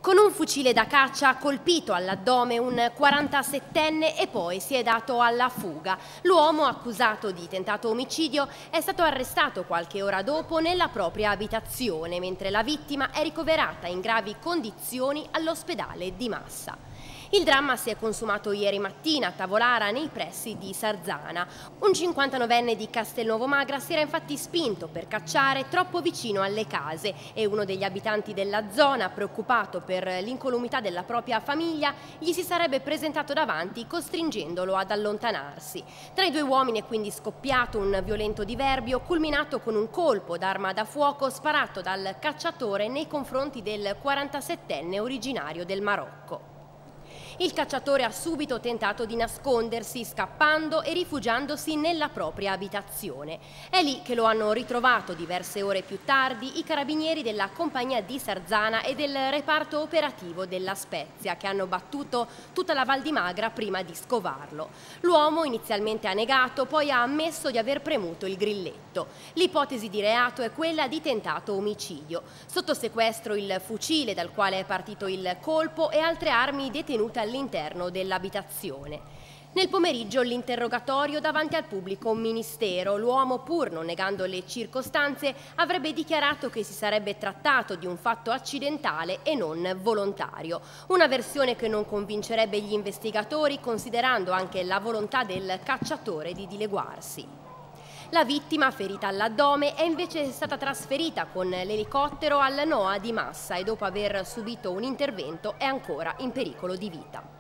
Con un fucile da caccia ha colpito all'addome un 47enne e poi si è dato alla fuga. L'uomo, accusato di tentato omicidio, è stato arrestato qualche ora dopo nella propria abitazione, mentre la vittima è ricoverata in gravi condizioni all'ospedale di Massa. Il dramma si è consumato ieri mattina a Tavolara, nei pressi di Sarzana. Un 59enne di Castelnuovo Magra si era infatti spinto per cacciare troppo vicino alle case e uno degli abitanti della zona, preoccupato per l'incolumità della propria famiglia, gli si sarebbe presentato davanti costringendolo ad allontanarsi. Tra i due uomini è quindi scoppiato un violento diverbio culminato con un colpo d'arma da fuoco sparato dal cacciatore nei confronti del 47enne originario del Marocco. Il cacciatore ha subito tentato di nascondersi, scappando e rifugiandosi nella propria abitazione. È lì che lo hanno ritrovato diverse ore più tardi i carabinieri della compagnia di Sarzana e del reparto operativo della Spezia, che hanno battuto tutta la Val di Magra prima di scovarlo. L'uomo inizialmente ha negato, poi ha ammesso di aver premuto il grilletto. L'ipotesi di reato è quella di tentato omicidio. Sotto sequestro il fucile dal quale è partito il colpo e altre armi detenute all'interno dell'abitazione. Nel pomeriggio l'interrogatorio davanti al pubblico ministero. L'uomo, pur non negando le circostanze, avrebbe dichiarato che si sarebbe trattato di un fatto accidentale e non volontario. Una versione che non convincerebbe gli investigatori, considerando anche la volontà del cacciatore di dileguarsi. La vittima, ferita all'addome, è invece stata trasferita con l'elicottero al NOA di Massa e dopo aver subito un intervento è ancora in pericolo di vita.